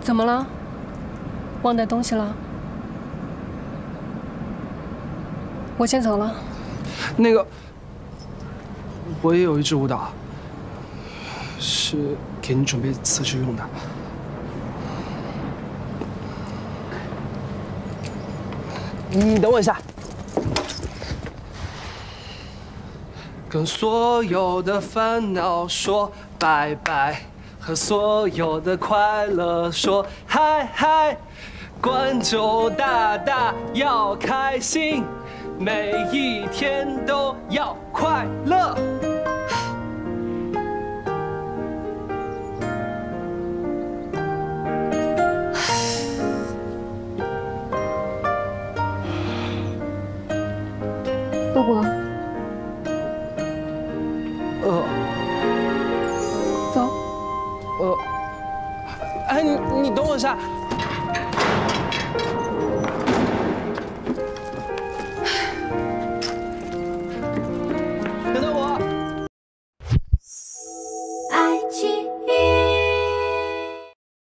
怎么了？忘带东西了？我先走了。 那个，我也有一支舞蹈，是给你准备辞职用的。你等我一下。跟所有的烦恼说拜拜，和所有的快乐说嗨嗨。灌酒大大要开心，每一天都要快乐。 陆博，走。 哎，你等我一下。